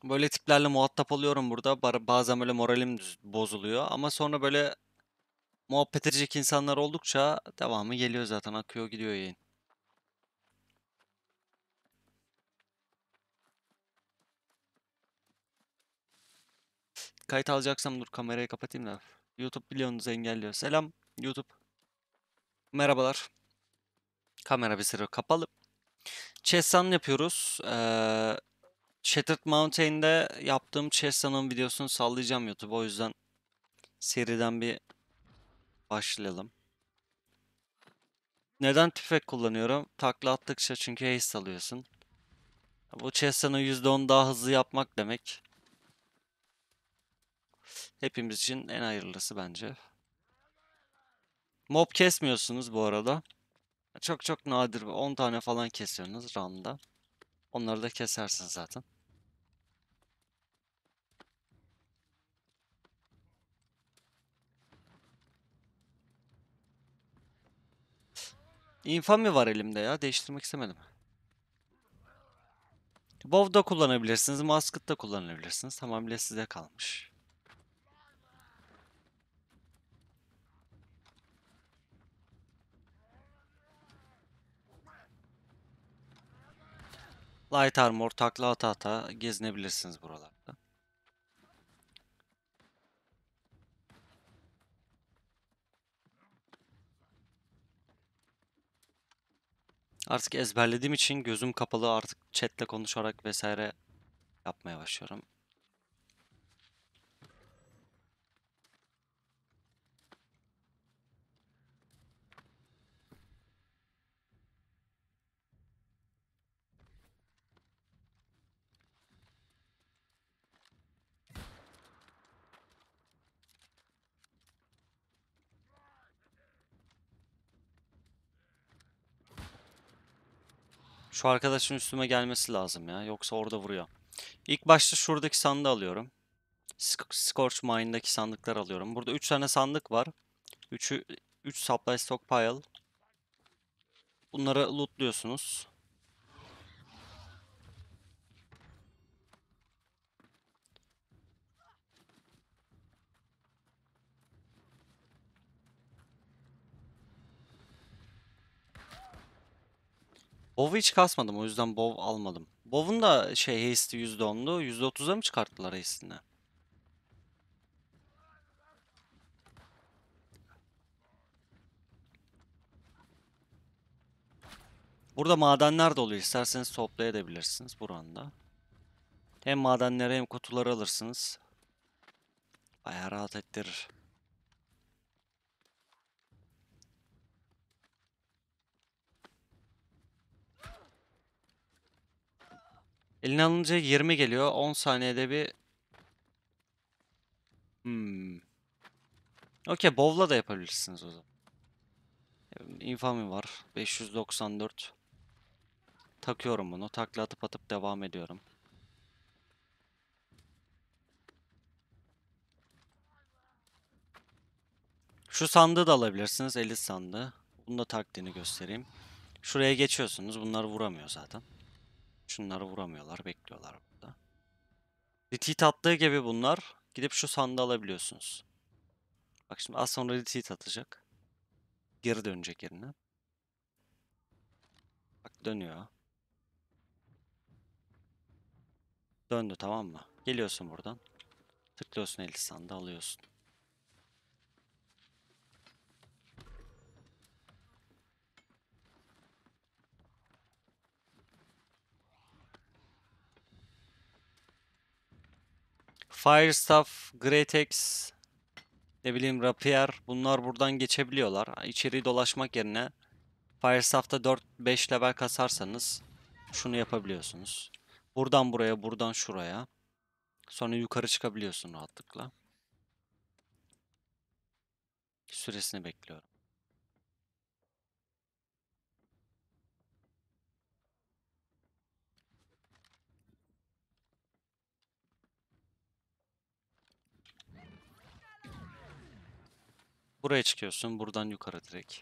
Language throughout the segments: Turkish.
Böyle tiplerle muhatap oluyorum burada. Bazen böyle moralim bozuluyor. Ama sonra böyle muhabbet edecek insanlar oldukça devamı geliyor zaten. Akıyor gidiyor yayın. Kayıt alacaksam dur kamerayı kapatayım da. YouTube biliyorsunuz engelliyor. Selam YouTube. Merhabalar. Kamera bir süre kapalı. Chess Run yapıyoruz. Shattered Mountain'de yaptığım Chess Run'ın videosunu sallayacağım YouTube. O yüzden seriden bir başlayalım. Neden tüfek kullanıyorum? Takla attıkça çünkü haste alıyorsun. Bu Chess Run'ı %10 daha hızlı yapmak demek. Hepimiz için en hayırlısı bence. Mob kesmiyorsunuz bu arada. Çok çok nadir 10 tane falan kesiyorsunuz round'da. Onları da kesersin zaten. Infamy var elimde ya. Değiştirmek istemedim. WoW da kullanabilirsiniz. Musket da kullanabilirsiniz. Tamamıyla size kalmış. Light Armor takla ata ata gezinebilirsiniz buralarda. Artık ezberlediğim için gözüm kapalı artık chatle konuşarak vesaire yapmaya başlıyorum. Şu arkadaşın üstüme gelmesi lazım ya. Yoksa orada vuruyor. İlk başta şuradaki sandığı alıyorum. Scorch Mine'daki sandıklar alıyorum. Burada 3 tane sandık var. 3 supply stockpile. Bunları lootluyorsunuz. Bow'u hiç kasmadım o yüzden bow almadım. Bow'un da şey haste'i %10'du. %30'a mı çıkarttılar haste'ini? Burada madenler de oluyor. İsterseniz toplayabilirsiniz buranda. Hem madenleri hem kutuları alırsınız. Bayağı rahat ettirir. Eline alınca 20 geliyor. 10 saniyede bir... Hmm. Okey, bow'la da yapabilirsiniz o zaman. Infamy var. 594. Takıyorum bunu. Takla atıp atıp devam ediyorum. Şu sandığı da alabilirsiniz. Elit sandığı. Bunu da taktiğini göstereyim. Şuraya geçiyorsunuz. Bunlar vuramıyor zaten. Şunları vuramıyorlar. Bekliyorlar burada. Retreat attığı gibi bunlar. Gidip şu sandığı alabiliyorsunuz. Bak şimdi az sonra retreat atacak. Geri dönecek yerine. Bak dönüyor. Döndü, tamam mı? Geliyorsun buradan. Tıklıyorsun elit sandığı alıyorsun. Fire Staff, Great Axe, ne bileyim Rapier, bunlar buradan geçebiliyorlar. İçeriği dolaşmak yerine Firestaff'ta 4-5 level kasarsanız şunu yapabiliyorsunuz. Buradan buraya, buradan şuraya. Sonra yukarı çıkabiliyorsun rahatlıkla. Süresini bekliyorum. Buraya çıkıyorsun, buradan yukarı direkt.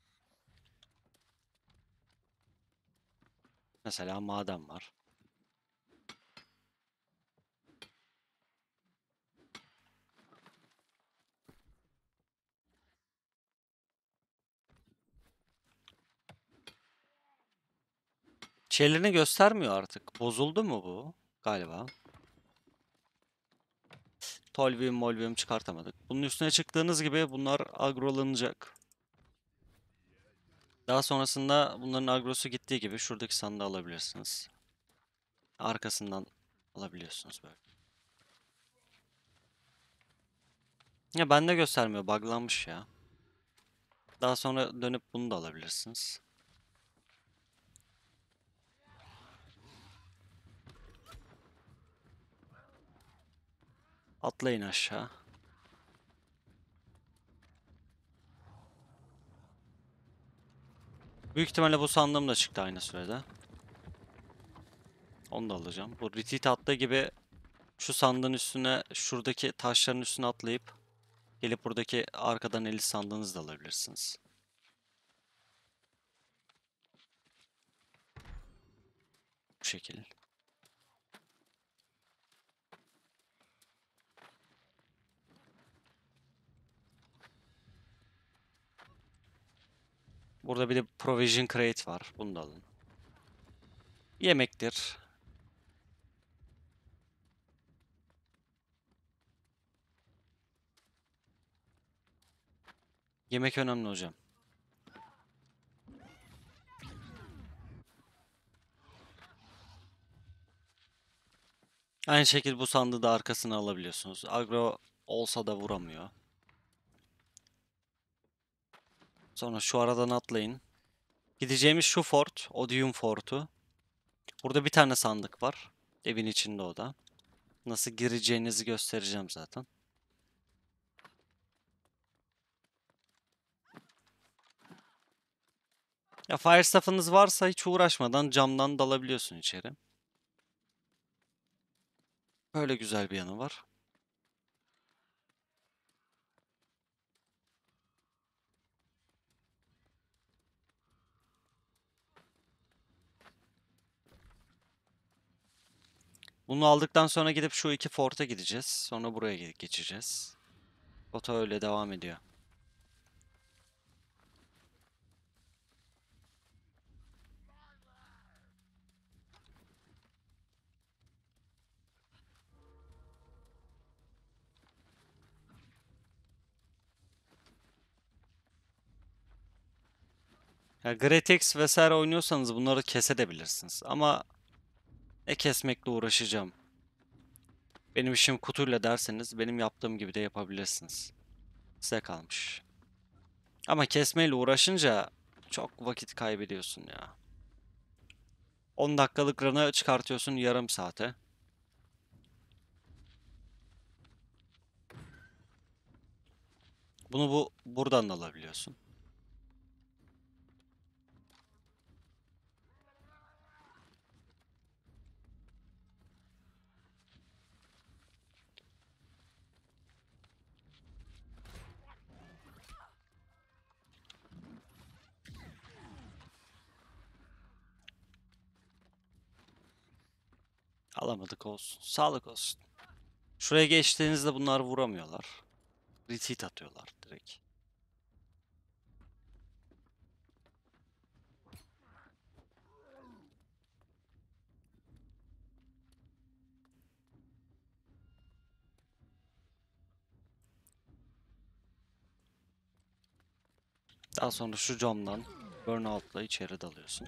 Mesela maden var. Şeylerini göstermiyor artık. Bozuldu mu bu? Galiba. Tolvium molvium çıkartamadık. Bunun üstüne çıktığınız gibi bunlar agrolanacak. Daha sonrasında bunların agrosu gittiği gibi şuradaki sandığı alabilirsiniz. Arkasından alabiliyorsunuz böyle. Ya bende göstermiyor. Buglanmış ya. Daha sonra dönüp bunu da alabilirsiniz. Atlayın aşağı. Büyük ihtimalle bu sandığım da çıktı aynı sürede. Onu da alacağım. Bu retreat attığı gibi şu sandığın üstüne, şuradaki taşların üstüne atlayıp gelip buradaki arkadan 50 sandığınızı da alabilirsiniz. Bu şekil. Burada bir de provision crate var. Bunu da alın. Yemektir. Yemek önemli hocam. Aynı şekilde bu sandığı da arkasına alabiliyorsunuz. Agro olsa da vuramıyor. Sonra şu aradan atlayın. Gideceğimiz şu fort, Odium Fort'u. Burada bir tane sandık var. Evin içinde o da. Nasıl gireceğinizi göstereceğim zaten. Ya fire staff'ınız varsa hiç uğraşmadan camdan dalabiliyorsun içeri. Böyle güzel bir yanı var. Bunu aldıktan sonra gidip şu iki fort'a gideceğiz. Sonra buraya geçeceğiz. Rota öyle devam ediyor. Ya Gretex vesaire oynuyorsanız bunları kesebilirsiniz. Ama ne kesmekle uğraşacağım. Benim işim kutuyla derseniz benim yaptığım gibi de yapabilirsiniz. Size kalmış. Ama kesmeyle uğraşınca çok vakit kaybediyorsun ya. 10 dakikalık run'ı çıkartıyorsun yarım saate. Bunu buradan da alabiliyorsun. Alamadık olsun. Sağlık olsun. Şuraya geçtiğinizde bunlar vuramıyorlar. Retreat atıyorlar direkt. Daha sonra şu camdan burnout'la içeri dalıyorsun.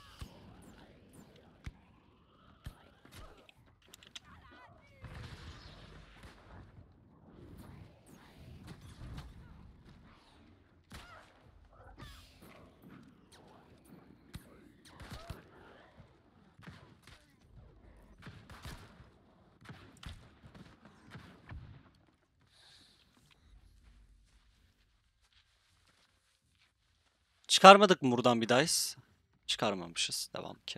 Çıkarmadık mı buradan bir dice? Çıkarmamışız. Devam ki.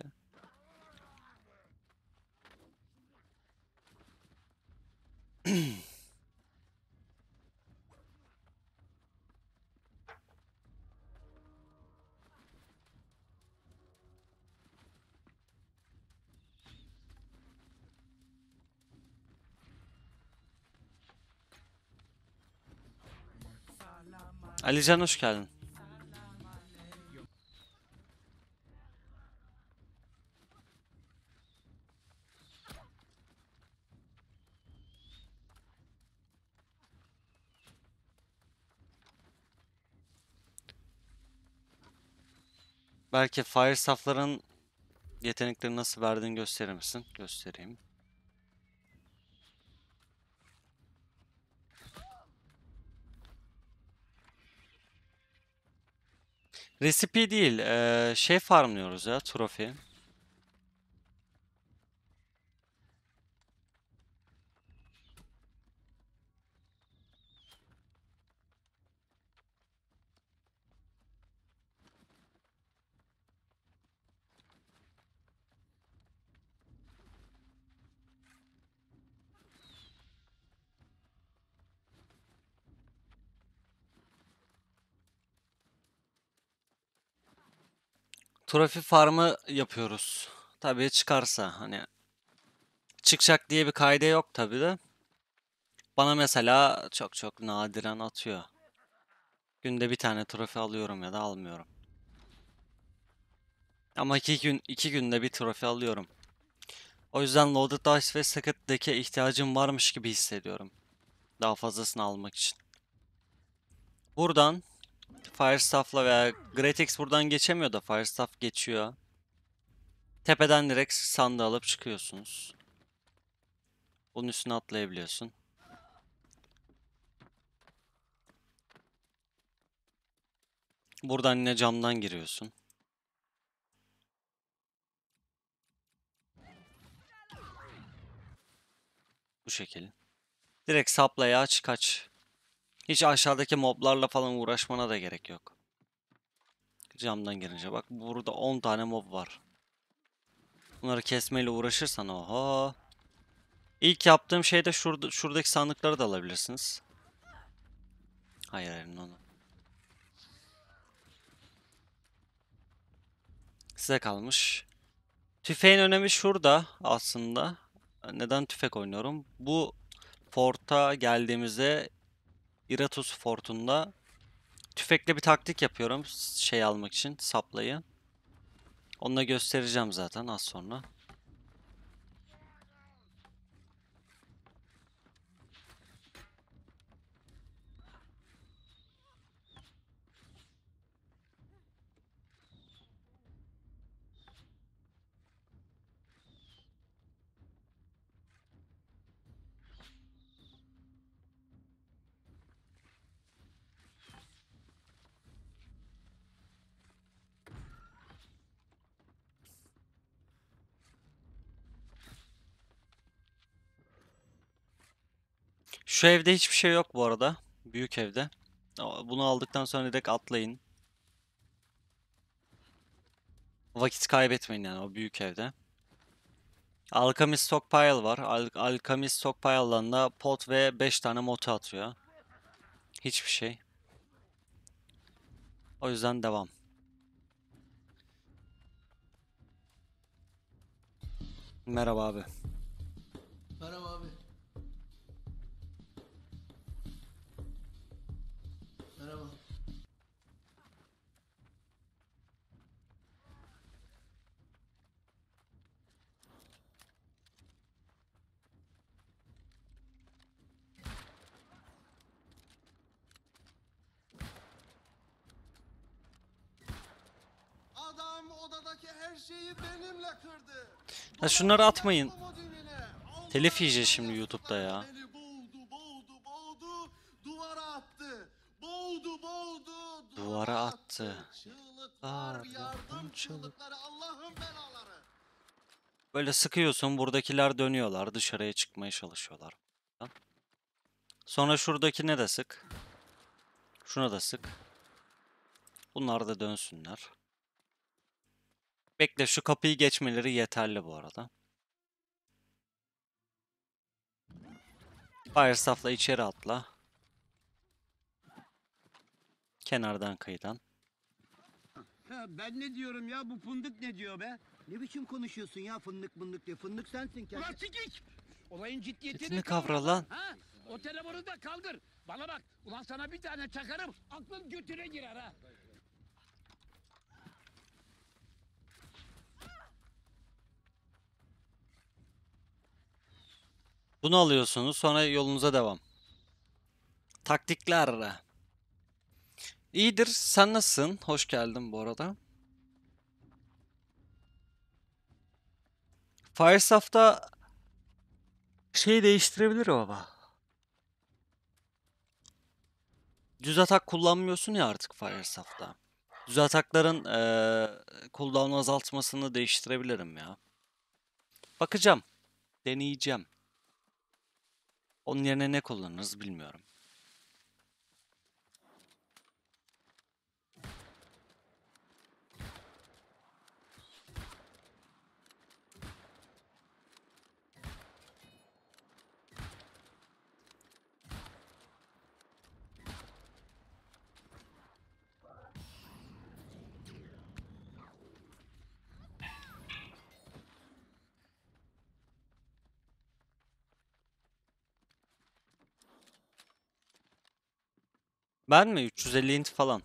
Alican hoş geldin. Belki Firestaff'ların yetenekleri nasıl verdiğini gösterir misin? Göstereyim. Recipe değil, şey farmlıyoruz ya, trofi. Trofi farmı yapıyoruz. Tabii çıkarsa, hani çıkacak diye bir kaide yok tabii de. Bana mesela çok çok nadiren atıyor. Günde bir tane trofi alıyorum ya da almıyorum. Ama iki günde bir trofi alıyorum. O yüzden Loaded Dice ve Second Deck'e ihtiyacım varmış gibi hissediyorum. Daha fazlasını almak için. Buradan Firestaff'la veya Great Axe buradan geçemiyor da Firestaff geçiyor. Tepeden direkt sandığı alıp çıkıyorsunuz. Bunun üstüne atlayabiliyorsun. Buradan yine camdan giriyorsun. Bu şekil. Direkt sapla ya kaç. Hiç aşağıdaki moblarla falan uğraşmana da gerek yok. Camdan girince bak burada 10 tane mob var. Bunları kesmeyle uğraşırsan oha. İlk yaptığım şey de şuradaki sandıkları da alabilirsiniz. Hayır hayır onu. Size kalmış. Tüfeğin önemi şurada aslında. Neden tüfek oynuyorum? Bu fort'a geldiğimizde Iratus fortunda tüfekle bir taktik yapıyorum şey almak için saplayı. Onu da göstereceğim zaten az sonra. Şu evde hiçbir şey yok bu arada. Büyük evde. Bunu aldıktan sonra direkt atlayın. Vakit kaybetmeyin yani o büyük evde. Alchemist Stockpile var. Alchemist Stockpile'dan da pot ve 5 tane motu atıyor. Hiçbir şey. O yüzden devam. Merhaba abi. Merhaba abi. Merhaba. Adam odadaki her şeyi benimle kırdı. Ha şunları Dokundu atmayın. komodinine. Telif Allah'ım yiyeceğiz şimdi YouTube'da manyaklıklarla ya. beni boğdu. Duvara attı. Boğdu. Duvara Duvara attı. attı. Çığlıklar, yardım Çığlık. çığlıkları. Allah'ın belaları. Böyle sıkıyorsun buradakiler dönüyorlar dışarıya çıkmaya çalışıyorlar. Sonra şuradakine de sık. Şuna da sık. Bunlar da dönsünler. Bekle şu kapıyı geçmeleri yeterli bu arada. Firestaff'la içeri atla. Kenardan kıyıdan. Ha, ben ne diyorum ya, bu fındık ne diyor be? Ne biçim konuşuyorsun ya, fındık mındık diye? Fındık sensin kendi. Ulan sikik! Olayın ciddiyetini Ciddiyetini kavra lan. Ha? O telefonu da kaldır. Bana bak. Ulan sana bir tane çakarım. Aklın götüne girer ha. Bunu alıyorsunuz sonra yolunuza devam. Taktikler. İyidir. Sen nasılsın? Hoş geldin bu arada. Firesoft'ta şey değiştirebilir ama. Düz atak kullanmıyorsun ya artık Firesoft'ta. Düz atakların cooldown'u azaltmasını değiştirebilirim ya. Bakacağım. Deneyeceğim. Onun yerine ne kullanırız bilmiyorum. Ben mi? 350 int falan.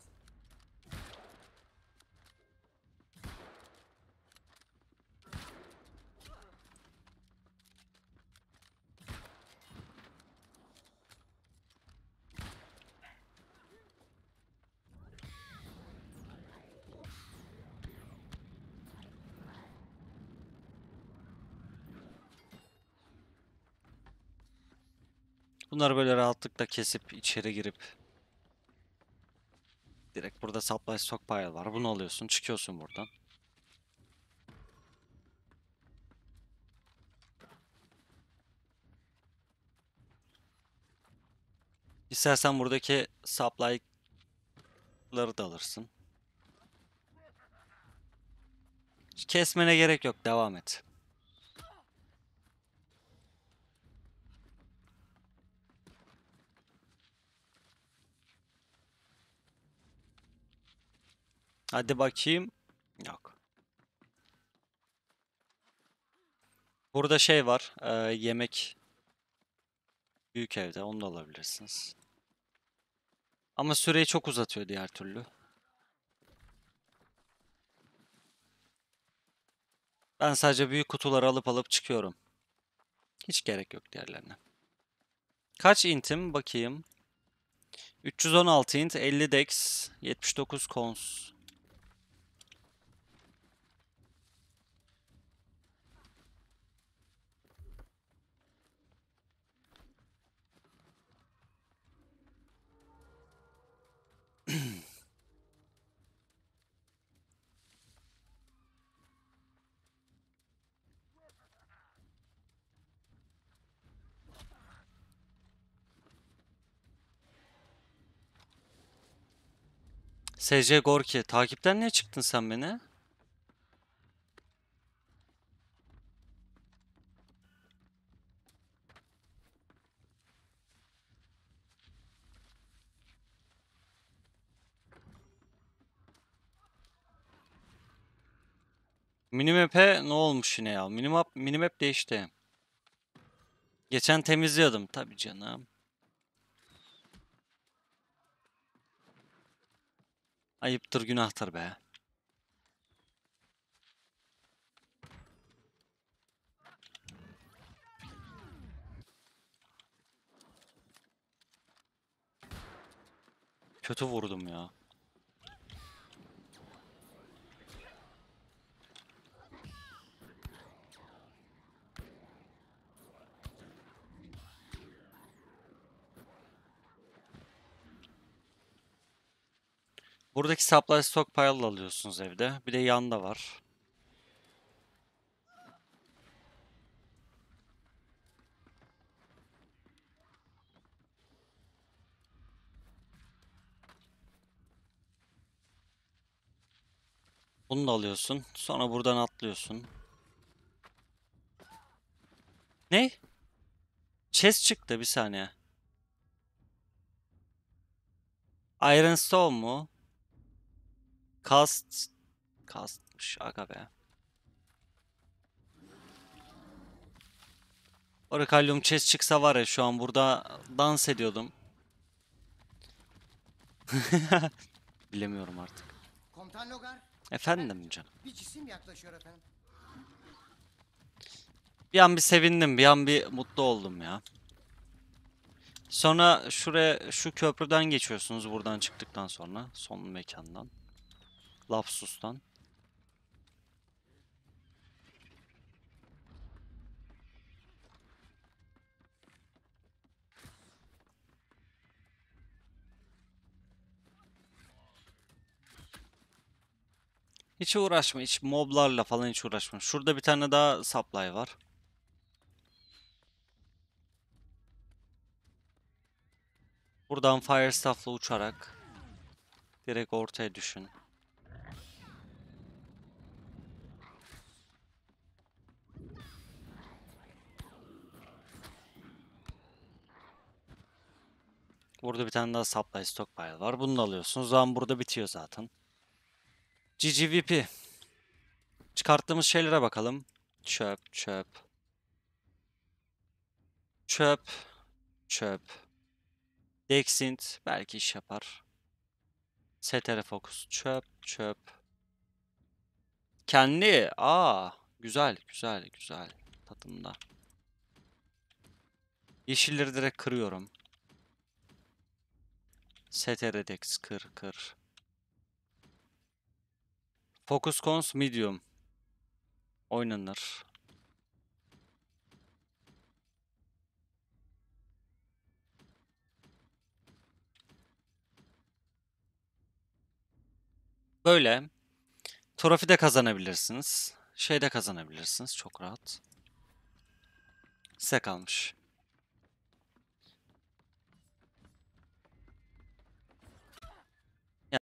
Bunları böyle rahatlıkla kesip içeri girip direkt burada supply stockpile var. Bunu alıyorsun, çıkıyorsun buradan. İstersen buradaki supply'ları da alırsın. Hiç kesmene gerek yok, devam et. Hadi bakayım. Yok. Burada şey var. Yemek büyük evde. Onu da alabilirsiniz. Ama süreyi çok uzatıyor diğer türlü. Ben sadece büyük kutuları alıp çıkıyorum. Hiç gerek yok diğerlerine. Kaç intim bakayım. 316 int, 50 dex, 79 cons. SC Gorki, takipten niye çıktın sen beni? Minimap'e ne olmuş yine ya? Minimap değişti. Geçen temizliyordum tabii canım. Ayıptır günahtır be. Kötü vurdum ya. Buradaki supply stockpile alıyorsunuz evde. Bir de yanda var. Bunu da alıyorsun. Sonra buradan atlıyorsun. Ne? Chest çıktı bir saniye. Iron Stone mu? Castmış aga be. Orakalyum chest çıksa var ya şu an burada dans ediyordum. Bilemiyorum artık. Komutan Logar, Efendim canım. bir cisim yaklaşıyor efendim. Bir an bir sevindim, bir an bir mutlu oldum ya. Sonra şuraya şu köprüden geçiyorsunuz buradan çıktıktan sonra son mekandan. Lapsus'tan. Hiç uğraşma. Hiç moblarla falan hiç uğraşma. Şurada bir tane daha supply var. Buradan Fire Staff'la uçarak direkt ortaya düşün. Burada bir tane daha supply stockpile var. Bunu da alıyorsunuz. Zaman burada bitiyor zaten. GGVP. Çıkarttığımız şeylere bakalım. Çöp, çöp. Çöp, çöp. Dexint belki iş yapar. STR Focus çöp, çöp. Kendi. Güzel, güzel, güzel. Tadında. Yeşilleri direkt kırıyorum. STR Dex kır, kır. Focus Cons Medium. Oynanır. Böyle. Trofi de kazanabilirsiniz. Şey de kazanabilirsiniz. Çok rahat. Size kalmış.